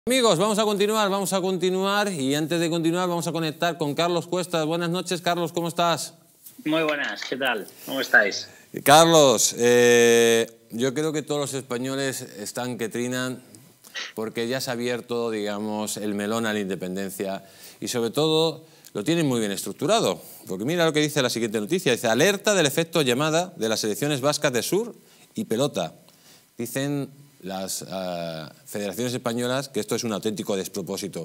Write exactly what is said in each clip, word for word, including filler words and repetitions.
Amigos, vamos a continuar, vamos a continuar y antes de continuar vamos a conectar con Carlos Cuestas. Buenas noches, Carlos, ¿cómo estás? Muy buenas, ¿qué tal? ¿Cómo estáis? Carlos, eh, yo creo que todos los españoles están que trinan porque ya se ha abierto, digamos, el melón a la independencia y sobre todo lo tienen muy bien estructurado. Porque mira lo que dice la siguiente noticia, dice alerta del efecto llamada de las selecciones vascas de sur y pelota. Dicen las uh, federaciones españolas que esto es un auténtico despropósito.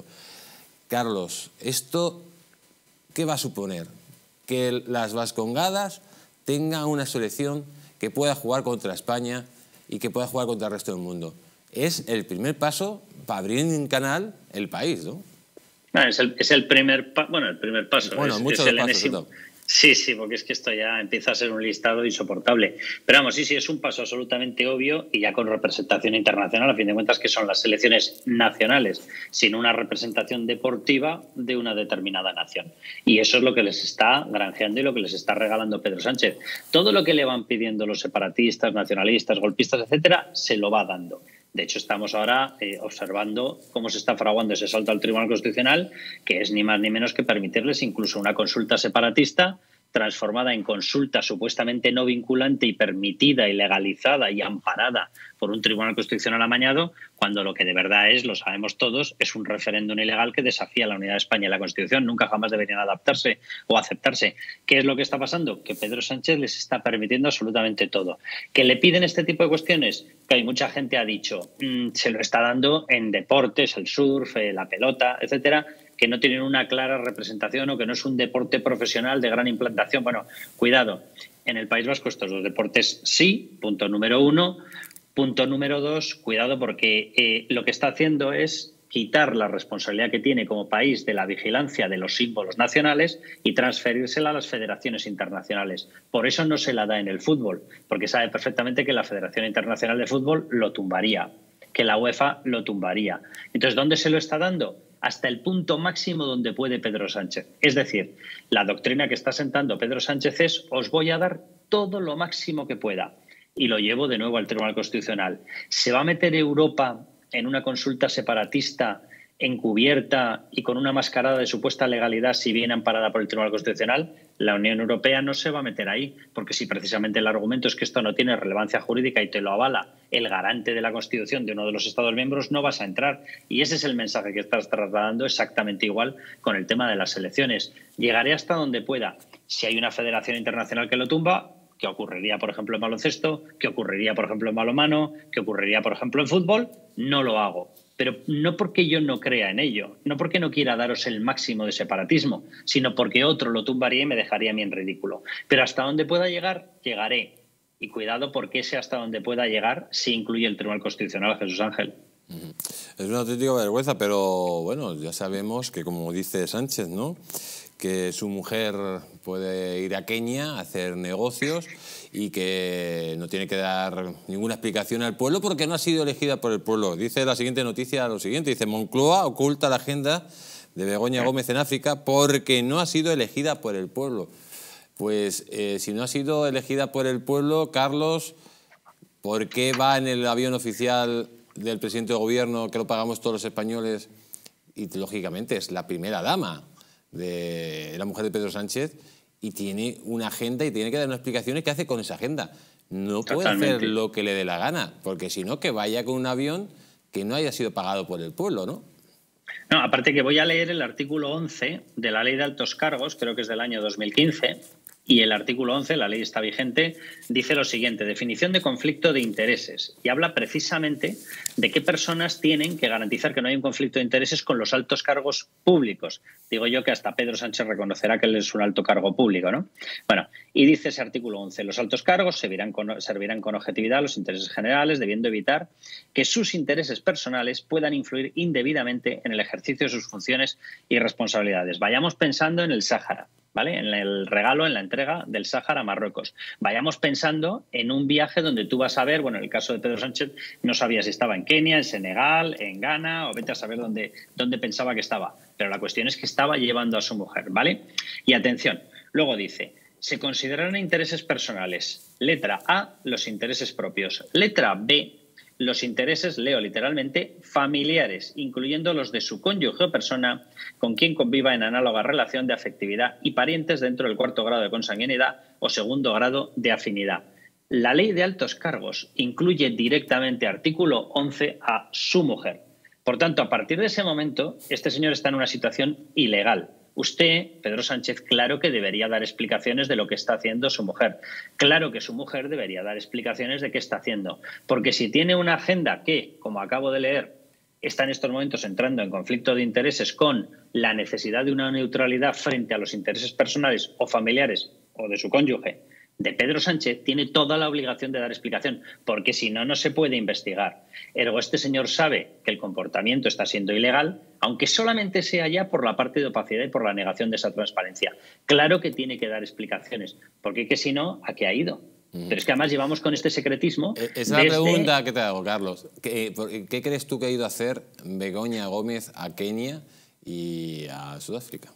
Carlos, ¿esto qué va a suponer? Que las vascongadas tengan una selección que pueda jugar contra España y que pueda jugar contra el resto del mundo. Es el primer paso para abrir un canal el país, ¿no? Ah, es, el, es el primer pa bueno, el primer paso. Bueno, es, muchos es el pasos. enésimo. Sí, sí, porque es que esto ya empieza a ser un listado insoportable. Pero vamos, sí, sí, es un paso absolutamente obvio y ya con representación internacional, a fin de cuentas, que son las selecciones nacionales, sin una representación deportiva de una determinada nación. Y eso es lo que les está granjeando y lo que les está regalando Pedro Sánchez. Todo lo que le van pidiendo los separatistas, nacionalistas, golpistas, etcétera, se lo va dando. De hecho, estamos ahora eh, observando cómo se está fraguando ese salto al Tribunal Constitucional, que es ni más ni menos que permitirles incluso una consulta separatista transformada en consulta supuestamente no vinculante y permitida y legalizada y amparada por un Tribunal Constitucional amañado, cuando lo que de verdad es, lo sabemos todos, es un referéndum ilegal que desafía la unidad de España y la Constitución. Nunca jamás deberían adaptarse o aceptarse. ¿Qué es lo que está pasando? Que Pedro Sánchez les está permitiendo absolutamente todo. ¿Que le piden este tipo de cuestiones? Que hay mucha gente ha dicho, mmm, se lo está dando en deportes, el surf, la pelota, etcétera, que no tienen una clara representación o que no es un deporte profesional de gran implantación. Bueno, cuidado, en el País Vasco estos dos deportes sí, punto número uno. Punto número dos, cuidado porque eh, lo que está haciendo es quitar la responsabilidad que tiene como país de la vigilancia de los símbolos nacionales y transferírsela a las federaciones internacionales. Por eso no se la da en el fútbol, porque sabe perfectamente que la Federación Internacional de Fútbol lo tumbaría, que la UEFA lo tumbaría. Entonces, ¿dónde se lo está dando? Hasta el punto máximo donde puede Pedro Sánchez. Es decir, la doctrina que está sentando Pedro Sánchez es os voy a dar todo lo máximo que pueda y lo llevo de nuevo al Tribunal Constitucional. ¿Se va a meter Europa en una consulta separatista encubierta y con una mascarada de supuesta legalidad si viene amparada por el Tribunal Constitucional? La Unión Europea no se va a meter ahí, porque si precisamente el argumento es que esto no tiene relevancia jurídica y te lo avala el garante de la Constitución de uno de los Estados miembros, no vas a entrar. Y ese es el mensaje que estás trasladando exactamente igual con el tema de las elecciones. Llegaré hasta donde pueda. Si hay una federación internacional que lo tumba, ¿qué ocurriría, por ejemplo, en baloncesto? ¿Qué ocurriría, por ejemplo, en balonmano? ¿Qué ocurriría, por ejemplo, en fútbol? No lo hago. Pero no porque yo no crea en ello, no porque no quiera daros el máximo de separatismo, sino porque otro lo tumbaría y me dejaría a mí en ridículo. Pero hasta donde pueda llegar, llegaré. Y cuidado porque ese hasta donde pueda llegar sí incluye el Tribunal Constitucional, Jesús Ángel. Es una auténtica vergüenza, pero bueno, ya sabemos que, como dice Sánchez, ¿no?, que su mujer puede ir a Kenia a hacer negocios y que no tiene que dar ninguna explicación al pueblo porque no ha sido elegida por el pueblo. Dice la siguiente noticia lo siguiente, dice Moncloa oculta la agenda de Begoña Gómez en África porque no ha sido elegida por el pueblo. Pues eh, si no ha sido elegida por el pueblo, Carlos, ¿por qué va en el avión oficial del presidente de gobierno que lo pagamos todos los españoles? Y lógicamente es la primera dama de la mujer de Pedro Sánchez y tiene una agenda y tiene que dar unas explicaciones qué hace con esa agenda. No puede Totalmente. hacer lo que le dé la gana, porque si no, que vaya con un avión que no haya sido pagado por el pueblo, ¿no? No, aparte que voy a leer el artículo once de la Ley de Altos Cargos, creo que es del año dos mil quince, y el artículo once, la ley está vigente, dice lo siguiente, definición de conflicto de intereses, y habla precisamente de qué personas tienen que garantizar que no hay un conflicto de intereses con los altos cargos públicos. Digo yo que hasta Pedro Sánchez reconocerá que él es un alto cargo público, ¿no? Bueno, y dice ese artículo once, los altos cargos servirán con, servirán con objetividad a los intereses generales, debiendo evitar que sus intereses personales puedan influir indebidamente en el ejercicio de sus funciones y responsabilidades. Vayamos pensando en el Sáhara, ¿vale? En el regalo, en la entrega del Sáhara a Marruecos. Vayamos pensando en un viaje donde tú vas a ver, bueno, en el caso de Pedro Sánchez no sabía si estaba en Kenia, en Senegal, en Ghana, o vete a saber dónde, dónde pensaba que estaba. Pero la cuestión es que estaba llevando a su mujer, ¿vale? Y atención, luego dice, se consideran intereses personales. Letra A, los intereses propios. Letra B, los intereses, leo literalmente, familiares, incluyendo los de su cónyuge o persona con quien conviva en análoga relación de afectividad y parientes dentro del cuarto grado de consanguinidad o segundo grado de afinidad. La ley de altos cargos incluye directamente artículo once a su mujer. Por tanto, a partir de ese momento, este señor está en una situación ilegal. Usted, Pedro Sánchez, claro que debería dar explicaciones de lo que está haciendo su mujer. Claro que su mujer debería dar explicaciones de qué está haciendo. Porque si tiene una agenda que, como acabo de leer, está en estos momentos entrando en conflicto de intereses con la necesidad de una neutralidad frente a los intereses personales o familiares o de su cónyuge, de Pedro Sánchez, tiene toda la obligación de dar explicación, porque si no, no se puede investigar. Ergo, este señor sabe que el comportamiento está siendo ilegal, aunque solamente sea ya por la parte de opacidad y por la negación de esa transparencia. Claro que tiene que dar explicaciones, porque que si no, ¿a qué ha ido? Mm. Pero es que además llevamos con este secretismo. Esa es la desde... pregunta que te hago, Carlos. ¿Qué, ¿Qué crees tú que ha ido a hacer Begoña Gómez a Kenia y a Sudáfrica?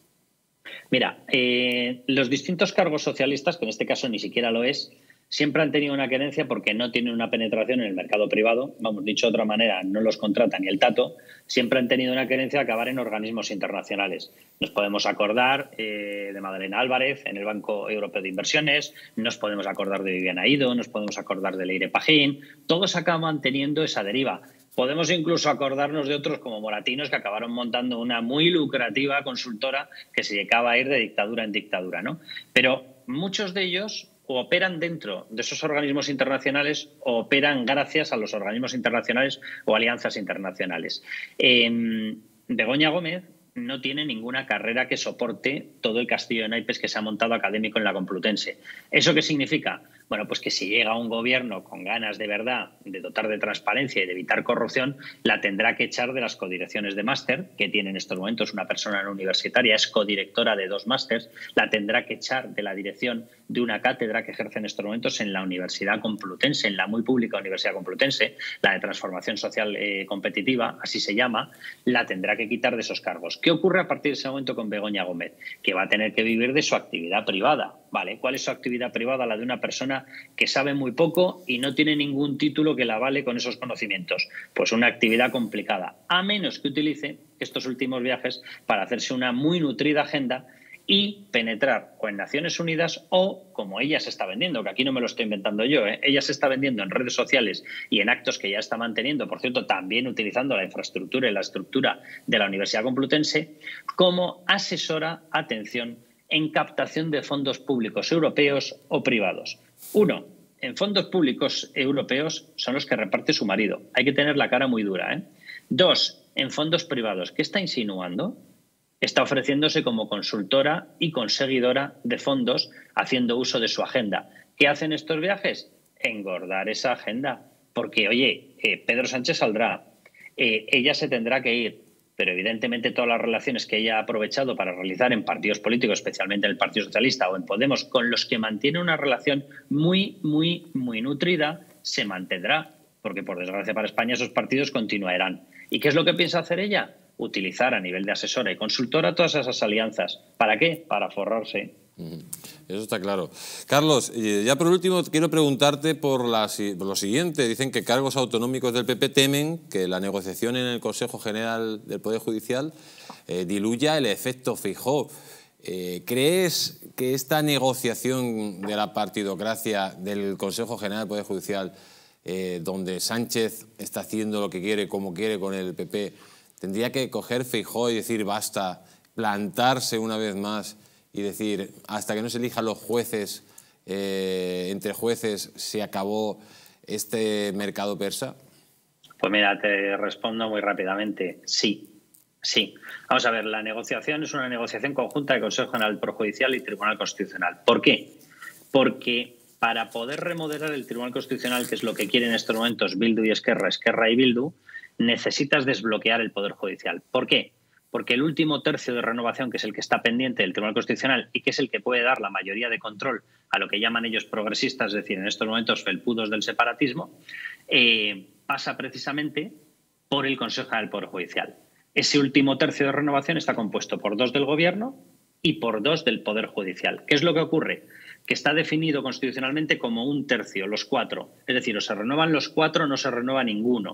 Mira, eh, los distintos cargos socialistas, que en este caso ni siquiera lo es, siempre han tenido una querencia porque no tienen una penetración en el mercado privado. Vamos, dicho de otra manera, no los contrata ni el tato. Siempre han tenido una querencia de acabar en organismos internacionales. Nos podemos acordar eh, de Madalena Álvarez en el Banco Europeo de Inversiones, nos podemos acordar de Viviana Ido, nos podemos acordar de Leire Pajín. Todos acaban teniendo esa deriva. Podemos incluso acordarnos de otros como Moratinos, que acabaron montando una muy lucrativa consultora que se llegaba a ir de dictadura en dictadura, ¿no? Pero muchos de ellos o operan dentro de esos organismos internacionales o operan gracias a los organismos internacionales o alianzas internacionales. Eh, Begoña Gómez no tiene ninguna carrera que soporte todo el castillo de naipes que se ha montado académico en la Complutense. ¿Eso qué significa? Bueno, pues que si llega un gobierno con ganas de verdad de dotar de transparencia y de evitar corrupción, la tendrá que echar de las codirecciones de máster, que tiene en estos momentos una persona no universitaria, es codirectora de dos másters, la tendrá que echar de la dirección de una cátedra que ejerce en estos momentos en la Universidad Complutense, en la muy pública Universidad Complutense, la de Transformación Social eh, Competitiva, así se llama, la tendrá que quitar de esos cargos. ¿Qué ocurre a partir de ese momento con Begoña Gómez? Que va a tener que vivir de su actividad privada. ¿Vale? ¿Cuál es su actividad privada? La de una persona que sabe muy poco y no tiene ningún título que la avale con esos conocimientos. Pues una actividad complicada, a menos que utilice estos últimos viajes para hacerse una muy nutrida agenda y penetrar o en Naciones Unidas o, como ella se está vendiendo, que aquí no me lo estoy inventando yo, ¿eh? Ella se está vendiendo en redes sociales y en actos que ya está manteniendo, por cierto, también utilizando la infraestructura y la estructura de la Universidad Complutense, como asesora, atención, en captación de fondos públicos europeos o privados. Uno, en fondos públicos europeos son los que reparte su marido. Hay que tener la cara muy dura, ¿eh? Dos, en fondos privados. ¿Qué está insinuando? Está ofreciéndose como consultora y conseguidora de fondos, haciendo uso de su agenda. ¿Qué hacen estos viajes? Engordar esa agenda. Porque, oye, eh, Pedro Sánchez saldrá, eh, ella se tendrá que ir, pero evidentemente todas las relaciones que ella ha aprovechado para realizar en partidos políticos, especialmente en el Partido Socialista o en Podemos, con los que mantiene una relación muy, muy, muy nutrida, se mantendrá, porque por desgracia para España esos partidos continuarán. ¿Y qué es lo que piensa hacer ella? Utilizar a nivel de asesora y consultora todas esas alianzas. ¿Para qué? Para forrarse. Eso está claro. Carlos, ya por último quiero preguntarte por, la, por lo siguiente. Dicen que cargos autonómicos del P P temen que la negociación en el Consejo General del Poder Judicial eh, diluya el efecto Feijóo. Eh, ¿Crees que esta negociación de la partidocracia del Consejo General del Poder Judicial, eh, donde Sánchez está haciendo lo que quiere, como quiere con el P P, tendría que coger Feijóo y decir basta, plantarse una vez más y decir, hasta que no se elijan los jueces, eh, entre jueces, se acabó este mercado persa? Pues mira, te respondo muy rápidamente. Sí, sí. Vamos a ver, la negociación es una negociación conjunta de Consejo General Judicial y Tribunal Constitucional. ¿Por qué? Porque para poder remodelar el Tribunal Constitucional, que es lo que quieren en estos momentos Bildu y Esquerra, Esquerra y Bildu, necesitas desbloquear el Poder Judicial. ¿Por qué? Porque el último tercio de renovación, que es el que está pendiente del Tribunal Constitucional y que es el que puede dar la mayoría de control a lo que llaman ellos progresistas, es decir, en estos momentos felpudos del separatismo, eh, pasa precisamente por el Consejo General del Poder Judicial. Ese último tercio de renovación está compuesto por dos del Gobierno y por dos del Poder Judicial. ¿Qué es lo que ocurre? que está definido constitucionalmente como un tercio, los cuatro. Es decir, o se renuevan los cuatro o no se renueva ninguno.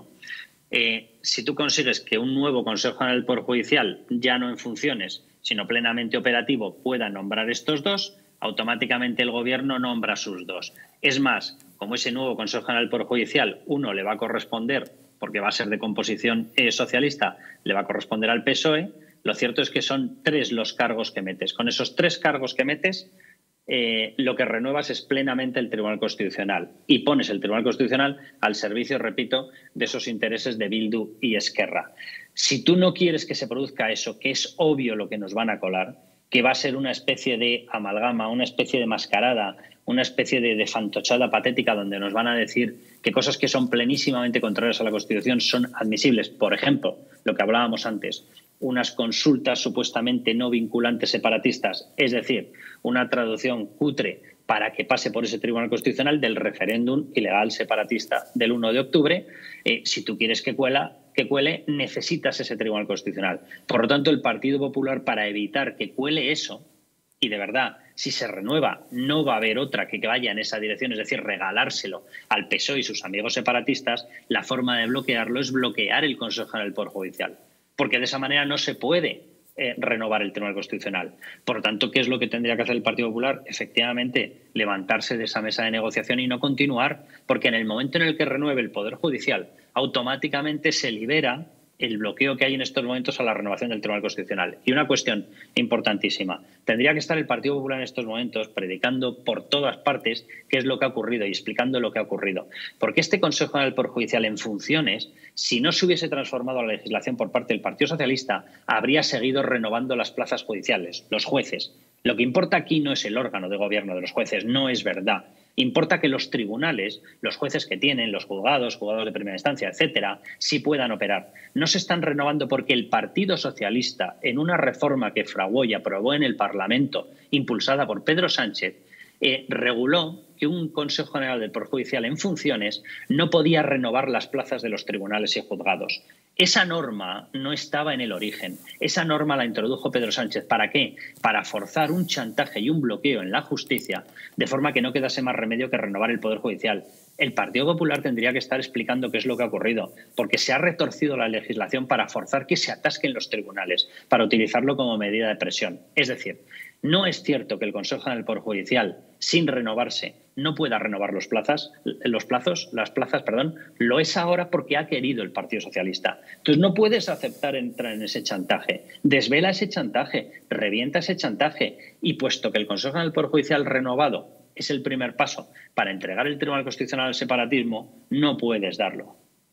Eh, si tú consigues que un nuevo Consejo General del Poder Judicial, ya no en funciones, sino plenamente operativo, pueda nombrar estos dos, automáticamente el Gobierno nombra sus dos. Es más, como ese nuevo Consejo General del Poder Judicial, uno le va a corresponder, porque va a ser de composición eh, socialista, le va a corresponder al P S O E, lo cierto es que son tres los cargos que metes. Con esos tres cargos que metes, eh, lo que renuevas es plenamente el Tribunal Constitucional y pones el Tribunal Constitucional al servicio, repito, de esos intereses de Bildu y Esquerra. Si tú no quieres que se produzca eso, que es obvio lo que nos van a colar, que va a ser una especie de amalgama, una especie de mascarada, una especie de, de fantochada patética donde nos van a decir que cosas que son plenísimamente contrarias a la Constitución son admisibles. Por ejemplo, lo que hablábamos antes, unas consultas supuestamente no vinculantes separatistas, es decir, una traducción cutre para que pase por ese Tribunal Constitucional del referéndum ilegal separatista del uno de octubre. Eh, si tú quieres que cuela, que cuele, necesitas ese Tribunal Constitucional. Por lo tanto, el Partido Popular, para evitar que cuele eso, y de verdad, si se renueva, no va a haber otra que vaya en esa dirección, es decir, regalárselo al P S O E y sus amigos separatistas, la forma de bloquearlo es bloquear el Consejo General del Poder Judicial, porque de esa manera no se puede eh, renovar el Tribunal Constitucional. Por lo tanto, ¿qué es lo que tendría que hacer el Partido Popular? Efectivamente, levantarse de esa mesa de negociación y no continuar, porque en el momento en el que renueve el Poder Judicial, automáticamente se libera el bloqueo que hay en estos momentos a la renovación del Tribunal Constitucional. Y una cuestión importantísima. Tendría que estar el Partido Popular en estos momentos predicando por todas partes qué es lo que ha ocurrido y explicando lo que ha ocurrido. Porque este Consejo General del Poder Judicial en funciones, si no se hubiese transformado la legislación por parte del Partido Socialista, habría seguido renovando las plazas judiciales, los jueces. Lo que importa aquí no es el órgano de gobierno de los jueces, no es verdad. Importa que los tribunales, los jueces que tienen, los juzgados, juzgados de primera instancia, etcétera, sí puedan operar. No se están renovando porque el Partido Socialista, en una reforma que fraguó y aprobó en el Parlamento, impulsada por Pedro Sánchez, eh, reguló que un Consejo General del Poder Judicial en funciones no podía renovar las plazas de los tribunales y juzgados. Esa norma no estaba en el origen. Esa norma la introdujo Pedro Sánchez. ¿Para qué? Para forzar un chantaje y un bloqueo en la justicia, de forma que no quedase más remedio que renovar el Poder Judicial. El Partido Popular tendría que estar explicando qué es lo que ha ocurrido, porque se ha retorcido la legislación para forzar que se atasquen los tribunales, para utilizarlo como medida de presión. Es decir, no es cierto que el Consejo General del Poder Judicial, sin renovarse, no pueda renovar los plazas, los plazos, las plazas, perdón, lo es ahora porque ha querido el Partido Socialista. Entonces no puedes aceptar entrar en ese chantaje. Desvela ese chantaje, revienta ese chantaje y puesto que el Consejo General del Poder Judicial renovado es el primer paso para entregar el Tribunal Constitucional al separatismo, no puedes darlo.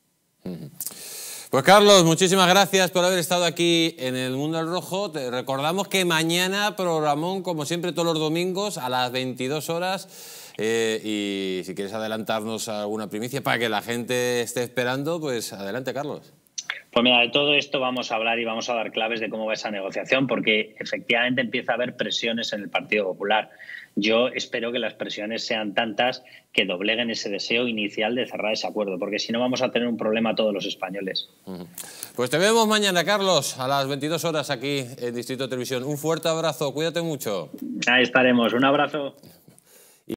Pues Carlos, muchísimas gracias por haber estado aquí en El Mundo al Rojo. Te recordamos que mañana programón, como siempre todos los domingos, a las veintidós horas. Eh, y si quieres adelantarnos alguna primicia para que la gente esté esperando, pues adelante, Carlos. Pues mira, de todo esto vamos a hablar y vamos a dar claves de cómo va esa negociación, porque efectivamente empieza a haber presiones en el Partido Popular. Yo espero que las presiones sean tantas que dobleguen ese deseo inicial de cerrar ese acuerdo, porque si no vamos a tener un problema todos los españoles. Pues te vemos mañana, Carlos, a las veintidós horas aquí en Distrito Televisión. Un fuerte abrazo, cuídate mucho. Ahí estaremos, un abrazo.